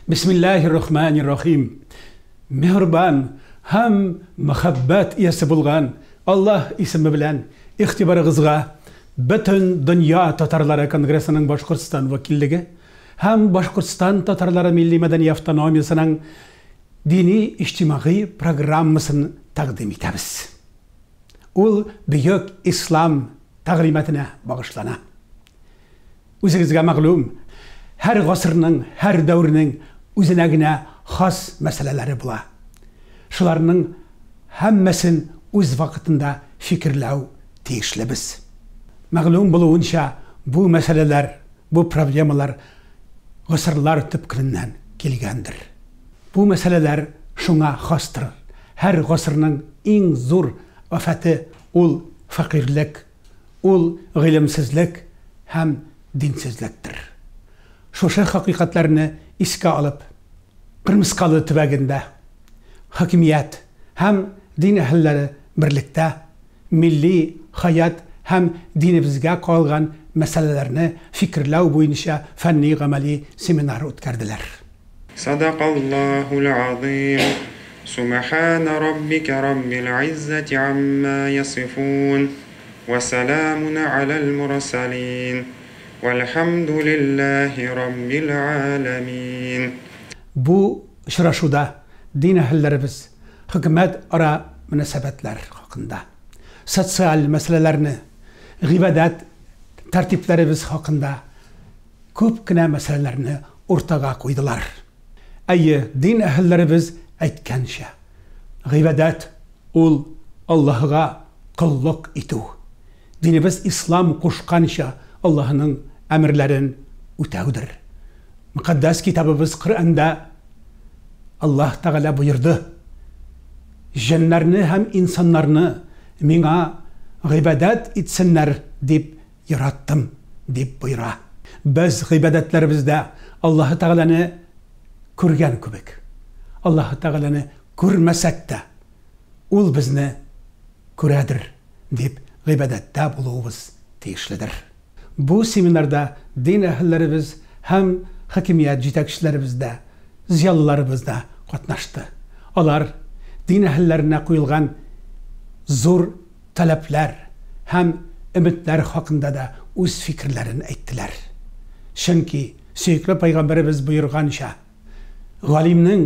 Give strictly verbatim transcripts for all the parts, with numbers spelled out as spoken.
Bismillahirrahmanirrahim. Mehriban ham muhabbat iyasi bo'lgan Allah ismi bilan ixtiboringizga bütün dünya Tatarları Kongresining Boshqirdiston vakilligi ham Boshqirdiston Tatarları Milliy Madaniy avtonomiyasining diniy ijtimoiy programmasini taqdim etamiz. Ul buyuk islom ta'limotiga bag'ishlana. O'zingizga ma'lum, har asrning, har davrning o'zinagina xos masalalari bor. Shularning hammasini o'z vaqtida fikrlaw tegishlibiz. Ma'lum bo'lguncha bu masalalar, bu problemalar asrlar tibqinidan kelgandir. Bu masalalar shunga xosdir. Har asrning eng zo'r afati ul faqirlik, ul ilmsizlik ham dinsizlikdir. Şoşa haqiqatlarni iska olib, Qirmisqal'i tubagida hokimiyat ham din ahllari birlikda milliy hayot ham dinimizga qolgan masalalarni fikrlaw bo'yicha fanniy amaliy seminar o'tkazdilar. Sadaqallohul azim. Subhana robbika robbil izzati amma yasifun ve selamun alal mursalin. Velhamdülillahi Rabbil alamin. Bu şuraşuda din ahillerimiz hükümet ara münasebatlar hakkında, sosyal meselelerini, g'ibadat tertiplerimiz hakkında ko'pgina meselelerini ortaga koydular. Ayy din ahillerimiz aytgancha, g'ibadat ul Allah'a kulluk etu. Dinimiz İslam qo'shgancha Allah'ın emirlerin ütəudir. Mukaddes kitabımız Kur'an'da Allah Teala buyurdu. Jinlerini hem insanlarını mina g'ibadat etsinler deyip yarattım deyip buyura. Biz g'ibadetlerimizde Allah Teala'nı ko'rgan kubik. Allah Teala'nı ko'rmasak da ul bizni ko'radir deyip g'ibadetda bo'luvimiz tegishlidir. Bu seminarda din ahillerimiz hem hakimiyet yetakchilarimizda, ziyolilarimizda qatnashdi. Ular din ahillerine qo'yilgan zo'r talablar hem ümitler hakkında da o'z fikrlarini aytdilar. Chunki suyukli payg'ambarimiz buyurgancha, g'olimning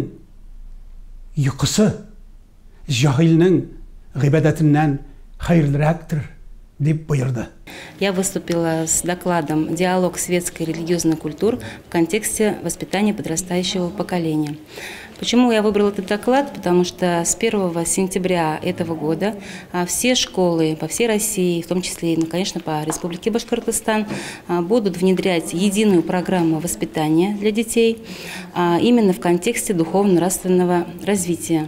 uyqusi jahilning g'ibadatidan xayrliroqdir deb buyurdi. Я выступила с докладом «Диалог светской и религиозной культур в контексте воспитания подрастающего поколения». Почему я выбрала этот доклад? Потому что с первого сентября этого года все школы по всей России, в том числе и, конечно, по Республике Башкортостан, будут внедрять единую программу воспитания для детей именно в контексте духовно-нравственного развития.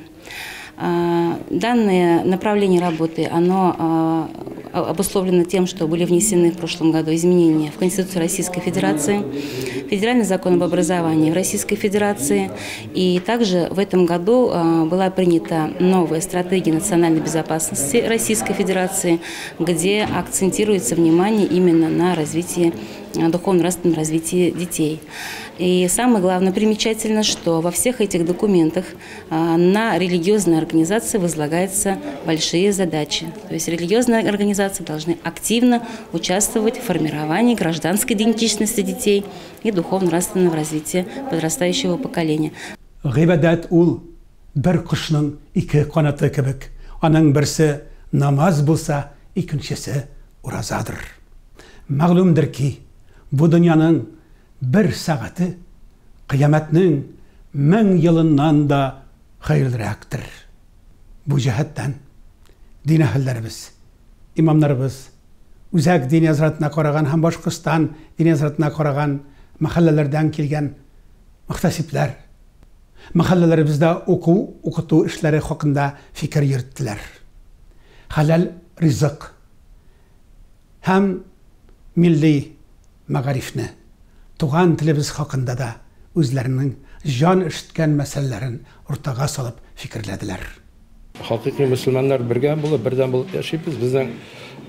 Данное направление работы, оно обусловлено тем, что были внесены в прошлом году изменения в Конституцию Российской Федерации, Федеральный закон об образовании в Российской Федерации, и также в этом году была принята новая стратегия национальной безопасности Российской Федерации, где акцентируется внимание именно на развитии, духовно-нравственном развитии детей. И самое главное, примечательно, что во всех этих документах на религиозные организации возлагаются большие задачи. То есть религиозные организации должны активно участвовать в формировании гражданской идентичности детей и духовно-нравственного развития подрастающего поколения. G'ibadat ul bir qushning ikki qanoti kibik. Aning birsi namoz bo'lsa, ikkinchisi ro'zadir. Ma'lumdirki, bu dunyoning bir saati qiyomatning ming yilidan da xayrliroqdir. Bu jihatdan din ahillarimiz, imomlarimiz, uzak din hazratına qaragan ham Boshqirdiston din hazratına qaragan mahallalardan kelgan muhtasiblar mahallalarimizda o'quv, o'qituv ishlari haqida fikr yuritdilar. Halal rizq ham milliy ma'rifni Tuğan tilimiz hakkında da özlerinin can işitken meselelerin ortaga salıp fikirlediler. Haqiqiy musulmonlar birga bo'lib, birdan bo'lib yashaymiz. Bizning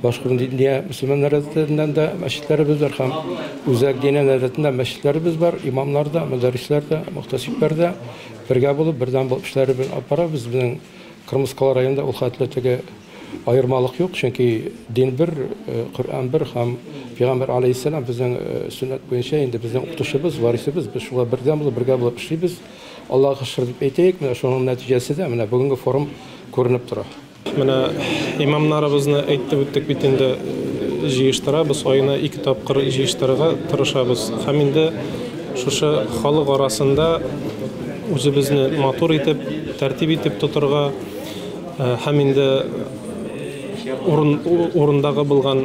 Башкорт диния мөселманнар арасында да мәчетләребез бар һәм үзәк динә арасында мәчетләребез бар, имамлар да, мәдәрисләр дә, мөхтәсибләр дә бергә булып, бердәм булып эшләре белән апарабыз. Безнең Кырмыскалы районында ул хәтле теге аермалык юк, чөнки дин бер, Коръән бер һәм Пәйгамбер алейһиссалам безнең сөннәт буенча инде безнең укытучыбыз, варисыбыз, без шуңа бердәм булып, бергә булып эшлибез. Аллаһка шөкер дип әйтәйек, менә шуның нәтиҗәсе дә менә бүгенге форум күренеп тора. Менә имамнарыбызны әйтеп үттек бит инде җыештырабыз, айына ике тапкыр җыештырырга тырышабыз. Һәм инде шушы халык арасында үзебезне матур итеп, тәртип итеп тотырга һәм инде урындагы булган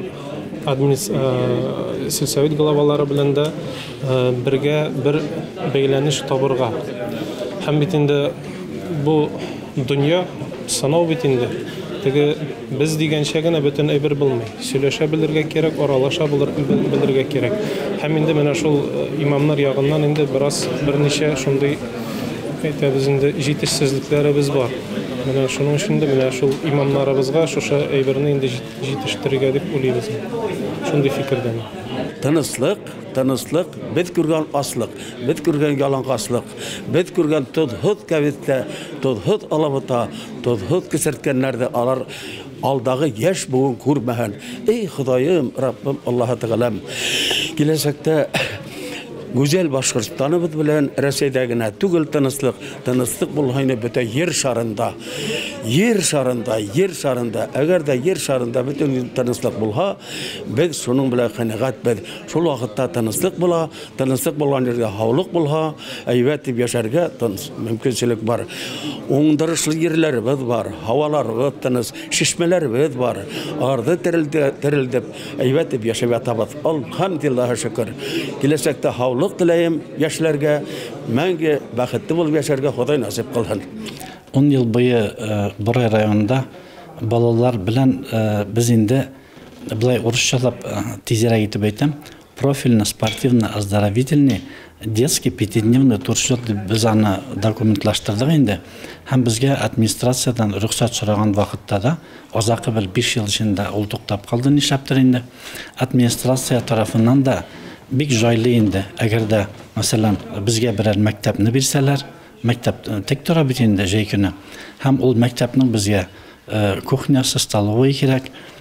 сельсовет главалары белән дә бергә бер бәйләнеш табырга. Һәм бит инде бу дөнья санау бит инде. Теге без дигәнчә генә бөтен әйбер булмый. Сөйләшә белергә кирәк, аралаша белергә кирәк. Һәм инде менә шул имамнар ягыннан инде бераз берничә шундый әйтәбез инде җитешсезлекләребез бар. Менә шуның өчен дә менә шул имамнарыбызга шушы әйберне инде җитештерергә дип уйлыйбыз. Шундый фикердән. Тыныслык, тыныслык, без күргән аслык, без күргән ялангаслык, без күргән тозһыз кәвиттә, тозһыз алабыта, тозһыз кисерткәннәрдә алар алдагы яшь буын күрмәһен. Эй Ходаем, Раббым, Аллаһ Тәгаләм, киләчәктә güzel Башкортстаныбыз белән Россиядә генә түгел тыныслык, тыныслык булганы бөтен yer шарында, yer шарында, yer шарында, әгәр дә yer шарында бөтен тыныслык булса, без шуның белән канәгать без. Шул вакытта тыныслык була, тыныслык булган җирдә хаулык булса, әйбәт дип яшәргә мөмкинчелек бар. Уңдырышлы җирләребез бар, һаваларыбыз тыныч, шишмәләребез бар. Арды терелдеп, әйбәт дип яшәп ятабыз. Алхамдулиллаһ шөкер. Киләчәктә хаулык теләйем яшьләргә, мәңге бәхетле булып яшәргә Ходай насип кылсын. он ел буе Борай районында балалар белән без инде булай урысчалап тизрәк итеп әйтәм, профильный, спортивный, оздоровительный, детский пятидневный туршот без аны документлаштырдык инде. Һәм безгә администрациядан рөхсәт сораган вакытта да азакы бер биш ел эчендә ул туктап калды нишләптер инде. Администрация тарафыннан да бик җайлы инде. Әгәр дә, мәсәлән, безгә берәр мәктәпне бирсәләр, мәктәп тик тора бит инде җәй көне. Һәм ул мәктәпнең безгә кухнясы, столовой кирәк,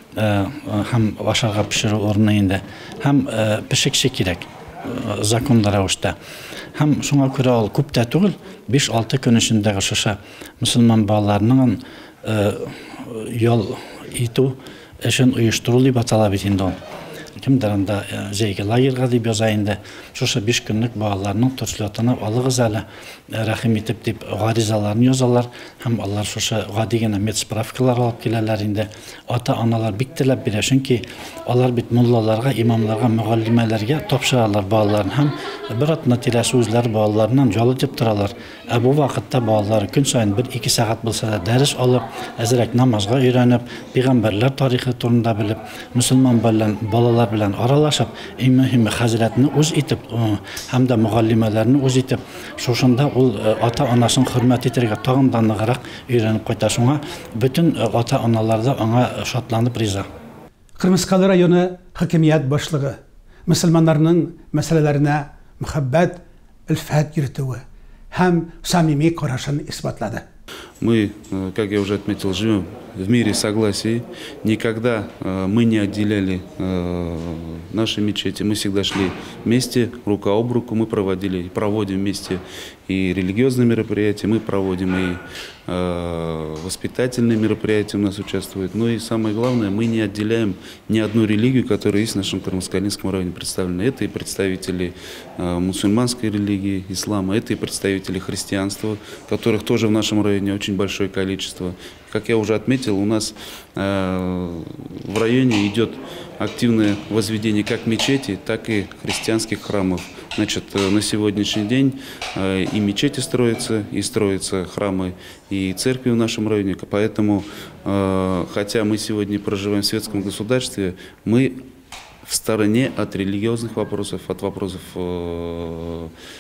һәм ашарга пешерү урыны инде. Һәм пешекче кирәк законда рәвештә. Һәм шуңа күрә ул күп тә түгел, биш-алты көн эчендәге шушы мөселман балаларның ял итү эшен оештыру дип атала бит инде ул. Кемдер анда җәйге лагерьга дип яза инде. Шушы биш көнлек балаларның туршлатына алыгыз әле, рәхим итеп дип гаризаларны язалар. Һәм алар шушы гади генә медсправкалар алып киләләр инде. Ата-аналар бик теләп бирә, чөнки алар бит муллаларга, имамларга, мөгаллимәләргә тапшыралар балаларын. Һәм бер атна тирәсе үзләре балаларыннан җалы дип торалар. Ә бу вакытта балалар көн саен бер-ике сәгать булса да дәрес алып, әзрәк намазга өйрәнеп, пәйгамбәрләр тарихы турында белеп, мөселман балалар белән аралашып, иң мөһиме хәзрәтне үз итеп, һәм дә мөгаллимәләрне үз итеп, шушында ул ата-анасын хөрмәт итәргә тагын да ныграк өйрәнеп кайта. Шуңа бөтен ата-аналар да аңа шатланып риза. Кырмыскалы районы хакимият башлыгы мөселманнарның мәсьәләләренә мөхәббәт, илфат йөртүе һәм самими карашын исбатлады. Мы, как я уже отметил, живем в мире согласия. Никогда мы не отделяли наши мечети. Мы всегда шли вместе, рука об руку. Мы проводили и проводим вместе и религиозные мероприятия, мы проводим и воспитательные мероприятия у нас участвуют. Но и самое главное, мы не отделяем ни одну религию, которая есть в нашем Кармаскалинском районе представлена. Это и представители мусульманской религии, ислама, это и представители христианства, которых тоже в нашем районе очень большое количество. Как я уже отметил, у нас э, в районе идет активное возведение как мечети, так и христианских храмов. Значит, на сегодняшний день э, и мечети строятся, и строятся храмы, и церкви в нашем районе. Поэтому, э, хотя мы сегодня проживаем в светском государстве, мы в стороне от религиозных вопросов, от вопросов э,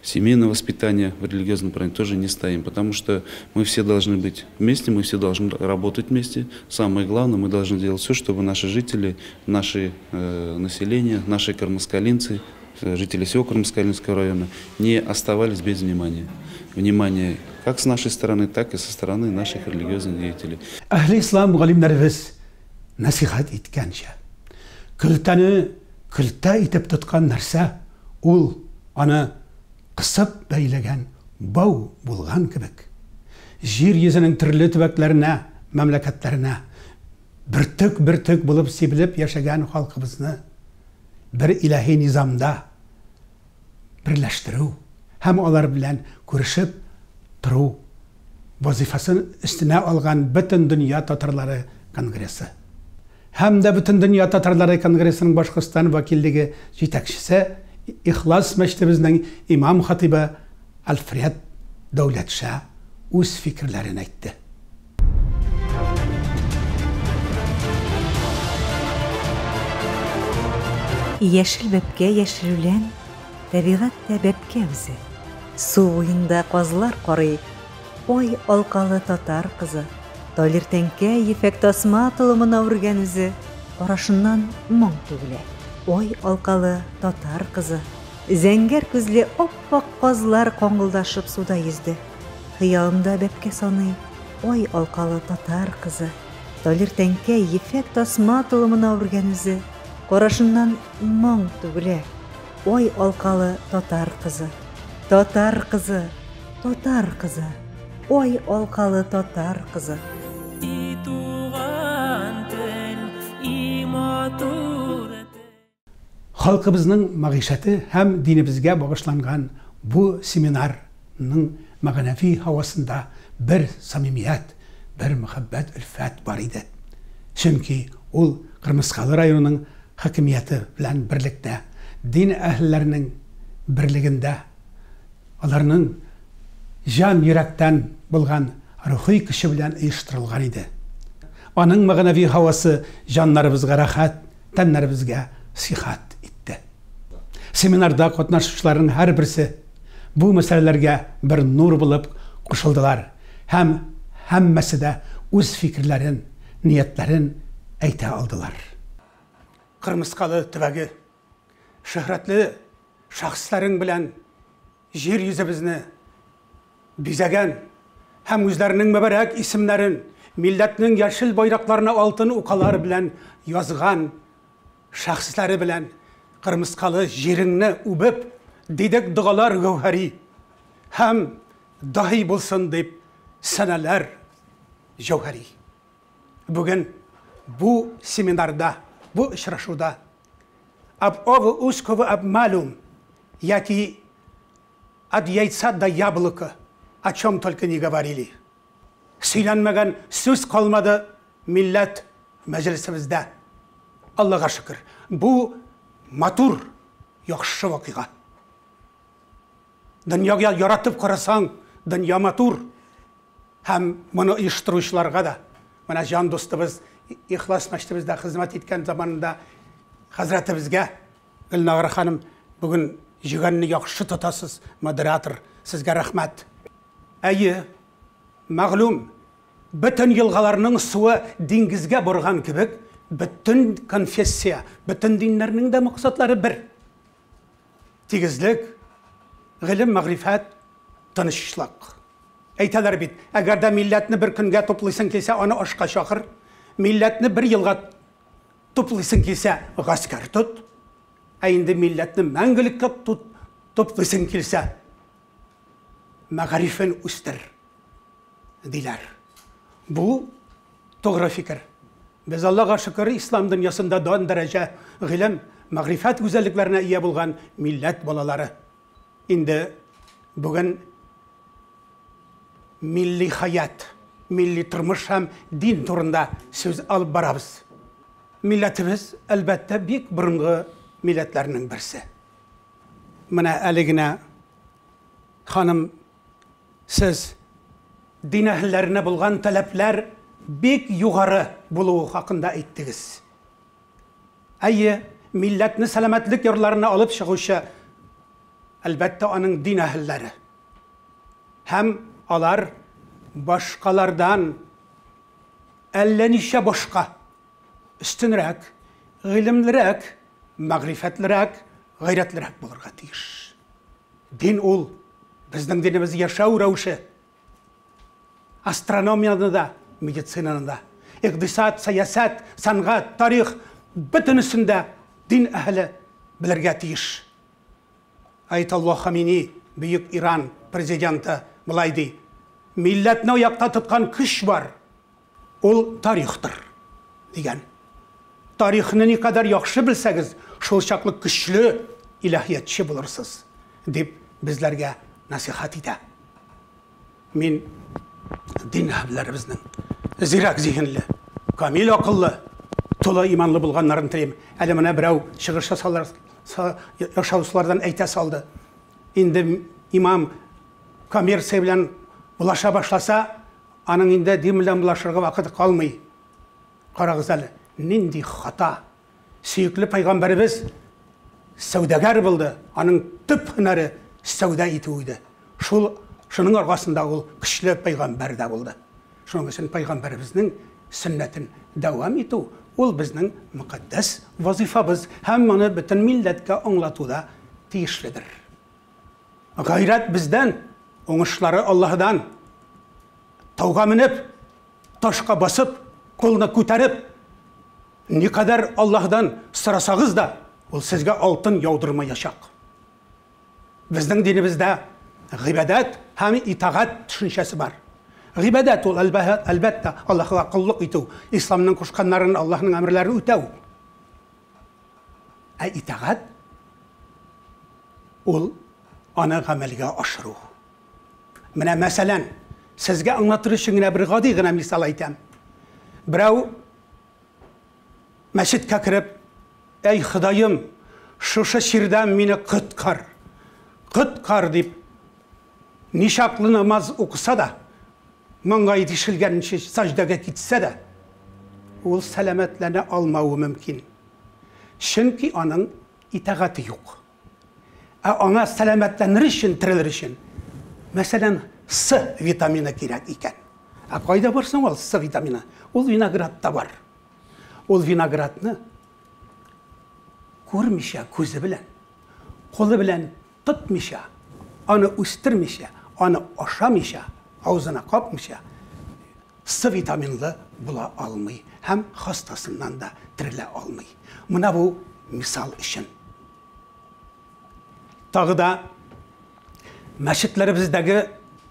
семейное воспитание в религиозном направлении тоже не ставим, потому что мы все должны быть вместе, мы все должны работать вместе. Самое главное, мы должны делать все, чтобы наши жители, наше э, население, наши кармаскалинцы, жители всего Кармаскалинского района не оставались без внимания. Внимание как с нашей стороны, так и со стороны наших религиозных деятелей. Ahli İslam галимнәребез насихат иткәнчә, көлтәне көлтә итеп тоткан нәрсә, ул аны кысып бәйләгән бау булган кебек. Җир йөзенең төрле төбәкләренә, мәмләкәтләренә бертөк-бертөк булып сибелеп яшәгән халкыбызны bir ilahi nizamda birleştirу hem алар белән күрешеп тору вазифасын üstüne алган bütün dünya татарлары конгрессы hem de bütün dünya татарлары конгрессының Башкортстан вәкиллеге җитәкчесе İхлас мәчетебезнең имам хатибы Альфред Дәүләтшә үз фикерләрен әйтте. Яшел бәпкә яшерүлән, табигать та бәпкә үзе. Су буенда казлар карый, ой алкалы татар кызы. Талиртәнкә ефәк тасма тылымына үргән үзе, карашыннан моң түгелә. Ой алкалы татар кызы. Зәңгәр күзле оппак казлар каңгылдашып суда йөзде. Хыялымда бәпкә саный, ой алкалы татар кызы. Талиртәнкә ефәк тасма тылымына үргән үзе, Карашыннан моң түгелә, ой алкалы татар кызы. Татар кызы, татар кызы, ой алкалы татар кызы. Халкыбызның мәгъишәте һәм динебезгә багышланган бу семинарның мәгънәви һавасында бер самимият, бер мөхәббәт, үлфәт бар иде. Чөнки ул Кырмыскалы районының хакимияты белән берлектә, дин әһелләренең берлегендә, аларның җан йөрәктән булган рухи көче белән оештырылган иде. Аның мәгънәви һавасы җаннарыбызга рәхәт, тәннәребезгә сихат итте. Семинарда катнашучыларның һәр берсе бу мәсьәләләргә бер нур булып кушылдылар һәм һәммәсе дә үз фикерләрен, ниятләрен әйтә алдылар. Кырмыскалы төбәге шөһрәтле шәхесләрең белән җир йөзебезне бизәгән һәм үзләренең мәбәрәк исемнәрен милләтнең яшел байракларына алтын укалары белән язган шәхесләре белән Кырмыскалы җиреңне үбеп дидек дугалар гәүһәри һәм даһи булсын дип сәнәләр җәүһәри. Бүген бу семинарда, бу очрашуда об овы узкого обмалум, яки от яйца до яблока, о чем только не говорили. Сөйләнмәгән сүз калмады милләт мәҗлесебездә. Аллаһка шөкер. Бу матур, яхшы вакыйга. Дөньяга яратып карасаң, дөнья матур. Һәм моны оештыручыларга да, менә җан достыбыз İxlas мәчетебездә хезмәт иткән заманында хәзрәтебезгә Гөлнагыр ханым, бүген җиганны яхшы тотасыз, модератор, сезгә рәхмәт. Әйе, мәгълүм, бөтен елгаларның суы диңгезгә барган кебек, бөтен конфессия, бөтен диннәрнең дә максатлары бер. Тигезлек, гыйлем, мәгърифәт, тынычлык. Әйтәләр бит, әгәр дә милләтне бер көнгә туплыйсың килсә, аны ашка чакыр. Милләтне бер елга туплыйсың килсә, гаскәр тот. Ә инде милләтне мәңгелеккә туплыйсың килсә, мәгърифен үстер диләр. Бу тогры фикер. Без Аллаһка шөкер, ислам дөньясында дан дәрәҗә гыйлем, мәгърифәт гүзәллекләренә ия булган милләт балалары. Инде бүген milli hayat, milli turmuş hem din turunda söz alıp barabız. Milletimiz elbette büyük burungu milletlerinin birisi. Mına eligine hanım siz din ehillerine bulgan talepler büyük yukarı buluğu hakkında ettiniz. Ayı milletini selametlik yollarına alıp çıkışı әлбәттә аның дин әһелләре. Һәм алар башкалардан әллә ничә башка üstünрәк, гыйлемлерәк, мәгърифәтлерәк, гайрәтлерәк булырга тиеш. Дин ул безнең динебез яшәү рәвеше. Астрономияда да, медицинада да, иqtisad, сәясәт, сәнгать, тарих бөтенесендә дин әһеле белергә тиеш. Айталлаһ Хамини, бөек Иран президенты, былай ди: "Милләтне якта тоткан көч бар. Ул тарихтыр" дигән. Тарихны ни кадәр яхшы белсәгез, шул чаклы көчле илаһиятчы булырсыз, дип безләргә насихат итә. Мин дин әһелләребезнең зирәк зиһенле, камил акыллы, тулы иманлы булганнарын телим. Әле менә берәү чыгыш ясаулар яшаучылардан әйтә салды. Инде имам коммерция белән булаша башласа, аның инде дин белән булашырга вакыт калмый. Карагыз әле, нинди хата. Сөйкле пайгамбарыбыз сәүдәгәр булды. Аның төп һөнәре сәүдә итү иде. Шул шуның аргасында ул көчле пайгамбар да булды. Шуның өчен пайгамбарыбызның сөннәтен дәвам итү ул безнең мөхәддәс вазифабыз һәм моны бөтен милләткә аңлатуда тиешледер. Гайрат бездән, уңышлары Аллаһдан. Тауга менеп, ташка басып, кулны күтәреп, никадәр Аллаһдан сорасагыз да, ул сезгә алтын яудырмаячак. Безнең динебездә гыйбадат һәм итагать төшенчәсе бар. Гыйбадат ул әлбәттә Аллаһка куллык итү, исламның кушканнарын, Аллаһның әмерләрен үтәү. Ә итагать ул аны гамәлгә ашыру. Менә мәсәлән, сезгә аңлатыр өчен генә бер гади гына мисал әйтәм. Берәү мәчеткә кереп, "Эй Ходаем, шушы чирдән мине коткар, коткар" дип ничаклы намаз укыса да, маңгай тишелгәнче саждага китсә дә, ул сәламәтләнә алмауы мөмкин. Чөнки аның итагаты юк. Ә аңа сәламәтләнер өчен, терелер өчен, мәсәлән, С витамины кирәк икән. Ә кайда барсың ул С витамины? Ул виноградта бар. Ул виноградны күрмичә күзе белән, кулы белән тотмичә, аны үстермичә, аны ашамичә, авызына капмичә, С витаминлы була алмый һәм хастасыннан да терелә алмый. Менә бу мисал өчен. Тагы да мәчетләребездәге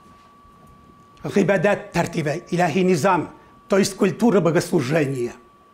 гыйбадат тәртибе, илаһи низам, то есть культура богослужения.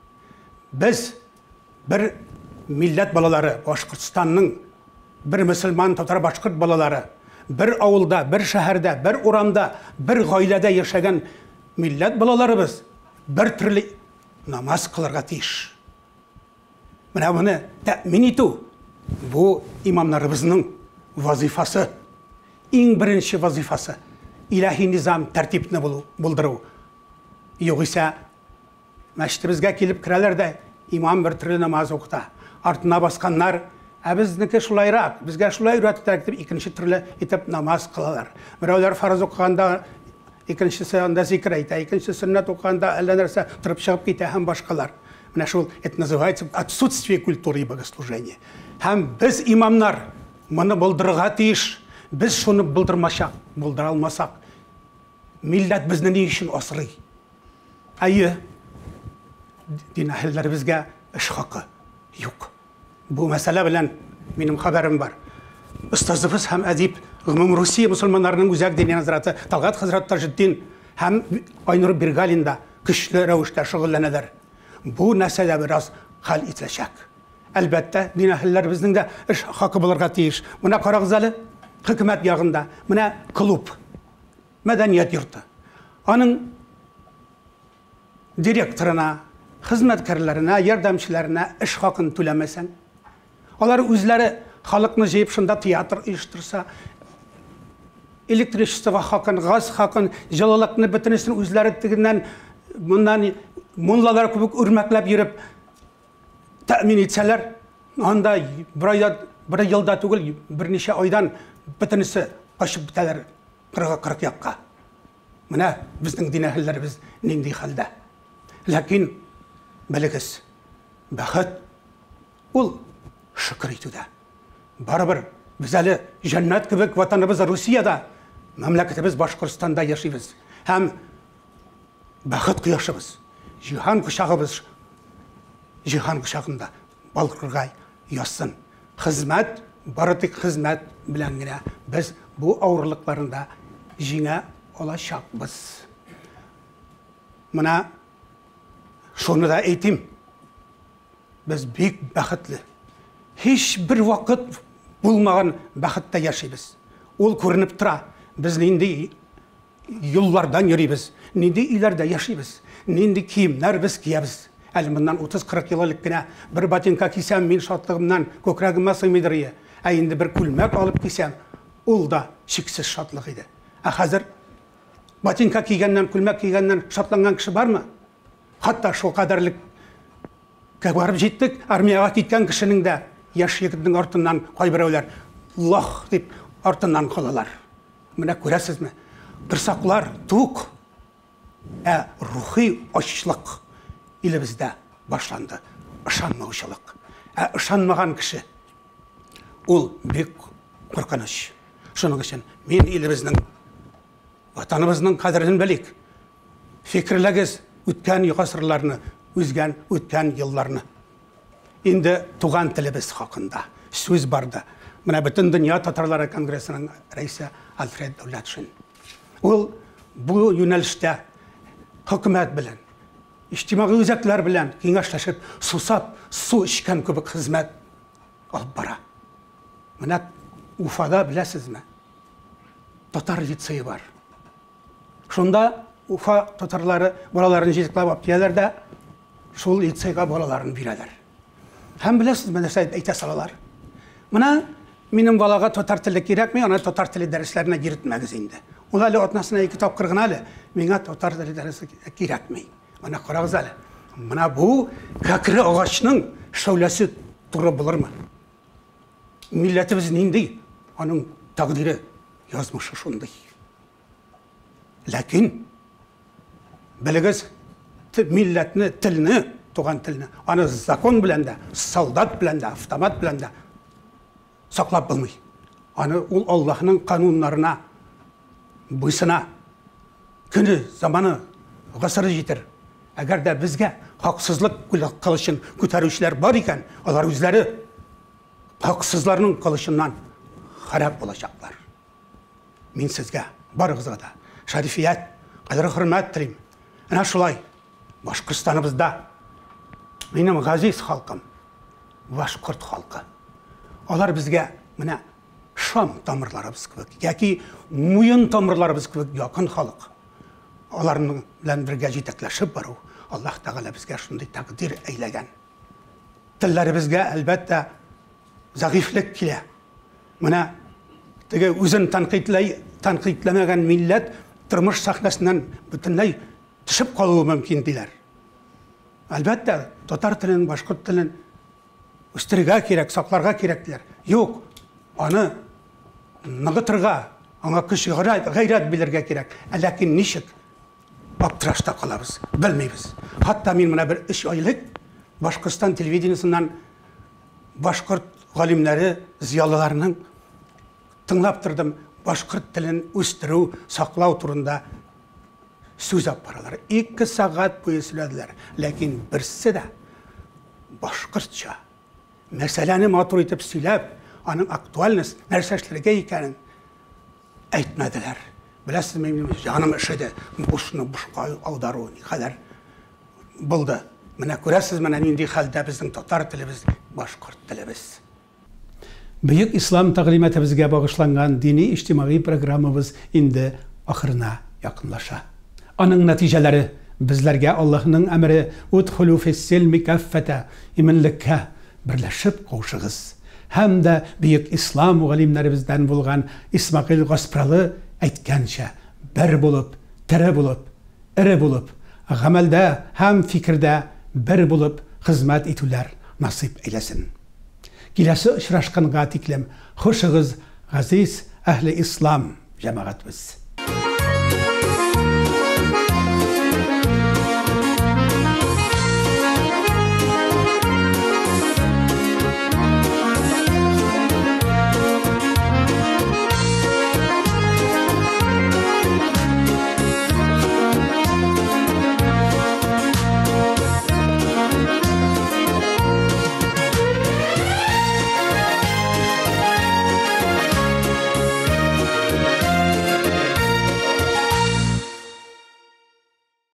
Без бер милләт балалары, Башкортстанның бер мөселман татар башкорт балалары, бер авылда, бер шәһәрдә, бер урамда, бер гаиләдә яшәгән милләт балаларыбыз бер төрле намаз кылырга тиеш. Менә моны тәэмин итү бу имамнарыбызның вазифасы, иң беренче вазифасы. Илаһи низам тәртипне булдыру. Югыйсә мәчетебезгә килеп керәләр дә имам бер төрле намаз укыта. Артына басканнар, ә безнеке шулайрак, безгә шулай өйрәттеләр дип икенче төрле итеп намаз кылалар. Берәүләр фарыз укыганда икенчесе анда зикр әйтә, икенче сөннәт укыганда әллә нәрсә торып чыгып китә һәм башкалар. Менә шул это называется отсутствие культуры и богослужения. Һәм без имамнар моны булдырырга тиеш. Без шуны булдырмашак, булдыра алмасак, милләт безне ни өчен асрый? Әйе, дин әһелләребезгә эш хакы юк. Бу мәсьәлә белән минем хәбәрем бар. Остазыбыз һәм әдип, гомум Русия мусульманнарының үзәк дини назараты Талгат хәзрәт Таҗетдин һәм Айнур Биргалин да көчле рәвештә шөгыльләнәләр. Бу мәсьәлә бераз хәл ителәчәк. Әлбәттә, дин әһелләребезнең дә эш хакы булырга тиеш. Менә карагыз әле, хөкүмәт ягында, менә клуб, мәдәният йорты. Аның директорына, хезмәткәрләренә, ярдәмчеләренә эш хакын түләмәсәң, алар үзләре халыкны җыеп шунда театр оештырса, электричество хакын, газ хакын, җылылыкны бөтенесен үзләре тегеннән моннан муллалар күбек үрмәкләп йөреп тәэмин итсәләр, анда бер айда бір жылда түгел бірнеше айдан бітінісі қашып бітәлер қырық яққа. Мына біздің дін әһелләребез нендей хәлдә. Ләкин білігіз, бәхет ул шүкір итүдә. Барыбер біз әлі жәннәт кебек ватаныбыз Русияда, мәмләкәтебез Башқұртстанда яшибез. Һәм бәхет құяшыбыз, жиһан құшағыбыз, жиһан құшағында балқырға ясын. Хезмәт, бары тик хезмәт белән генә без бу авырлыкларында җиңә алачакбыз. Менә шуны да әйтим. Без бик бәхетле. Һич бер вакыт булмаган бәхеттә яшибез. Ул күренеп тора. Без нинди юллардан йөрибез, нинди өйләрдә яшибез, нинди киемнәр без киябез. Әле моннан утыз кырык ел элек кенә бер ботинка кисәм, мин шатлыгымнан күкрәгемә сыймыйдыр ие. Ә инде бер күлмәк алып кисәм, ул да шиксез шатлык иде. Ә хәзер ботинка кигәннән, күлмәк кигәннән шатланган кеше бармы? Хатта шул кадәрлек барып җиттек, армияга киткән кешенең дә яшь егетнең артыннан кайберәүләр Аллаһ дип артыннан калалар. Менә күрәсезме? Тырсаклар тук, ә рухи ачлык илебездә башланды. Ышанмаучылык. Ә ышанмаган кеше ул бик куркыныч. Шуның өчен мин илебезнең, ватаныбызның кадерен белик. Фикерләгез үткән гасырларны, үзгән үткән елларны. Инде туган телебез хакында сүз барды. Менә бөтен дөнья татарлары конгрессының рәисе Альфред Дәүләтшин. Ул бу юнәлештә хөкүмәт белән, иҗтимагый үзәкләр белән киңәшләшеп, сусап, су эчкән кебек хезмәт алып бара. Менә Уфада беләсезме? Татар лицейы бар. Шунда Уфа татарлары балаларын җитекләп аптияләр дә шул лицейга балаларын бирәләр. Һәм беләсезме, нәрсә әйтә салалар? Менә минем балага татар теле кирәкми, аны татар теле дәресләренә йөртмәгез инде. Ул әле атнасына ике тапкыр гына әле, миңа татар теле дәресе кирәкми. Менә карагыз әле. Менә бу кәкре агачның шәүләсе туры булырмы? Милләтебез нинди? Аның тәкъдире, язмышы шундый. Ләкин белегез, милләтне, телне, туган телне, аны закон белән дә, солдат белән дә, автомат белән дә саклап булмый. Аны ул Аллаһның кануннарына буйсына, көне, заманы, гасыры җитер. Әгәр дә безгә хаксызлык кылышын күтәрүчеләр бар икән, алар үзләре хаксызларның кылышыннан харап булачаклар. Мин сезгә, барыгызга да шәрифият, кадер-хөрмәт телим. Әнә шулай Башкортстаныбызда минем газиз халкым, башкорт халкы. Алар безгә менә Шам тамырларыбыз кебек, яки муен тамырларыбыз кебек якын халык. Аларның белән бергә җитәкләшеп бару, Аллаһ Тәгалә безгә шундый тәкъдир әйләгән. Телләребезгә әлбәттә зәгыйфлек килә. Менә теге үзен тәнкыйтьләй, тәнкыйтьләмәгән милләт тормыш сәхнәсеннән бөтенләй төшеп калуы мөмкин диләр. Әлбәттә, татар телен, башкорт телен үстерергә кирәк, сакларга кирәк диләр. Юк, аны ныгытырга, аңа көч гайрәт билергә кирәк. Ләкин ничек? Аптырашта калабыз, белмибез. Хатта мин менә бер өч айлык Башкортстан телевидениесеннән башкорт галимнәре, зиялыларның тыңлап тордым, башкорт телен үстерү, саклау турында сүз алып баралар. Ике сәгать буе сөйләделәр. Ләкин берсе дә башкортча мәсьәләне матур итеп сөйләп, аның актуальность нәрсә эшләргә икәнен әйтмәделәр. Беләсезме, минем җаным эшеде, бушны бушка аудару никадәр булды. Менә күрәсез, менә нинди хәлдә безнең татар телебез, башкорт телебез. Бөек ислам тәгълиматыбызга багышланган дини иҗтимагый программабыз инде ахырына якынлаша. Аның нәтиҗәләре безләргә Аллаһның әмре «Удхулу фис-силми каффата» иминлеккә берләшеп каушыгыз. Һәм дә бөек ислам галимнәребездән булган Исмаил Гаспралы әйткәнчә, бер булып, тере булып, эре булып, гамәлдә һәм фикердә бер булып хезмәт итүләр насип әйләсен. Киләсе очрашканга тиклем хушыгыз, газиз әһле ислам җәмәгатебез.